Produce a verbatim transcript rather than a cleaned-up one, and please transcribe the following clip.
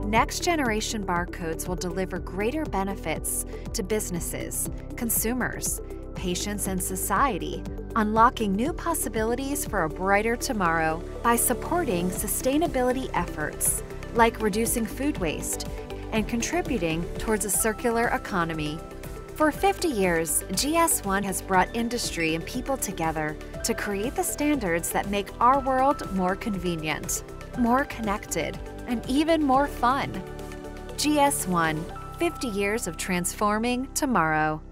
Next-generation barcodes will deliver greater benefits to businesses, consumers, patients, and society, unlocking new possibilities for a brighter tomorrow by supporting sustainability efforts like reducing food waste and contributing towards a circular economy. For fifty years, G S one has brought industry and people together to create the standards that make our world more convenient, more connected, and even more fun. G S one, fifty years of transforming tomorrow.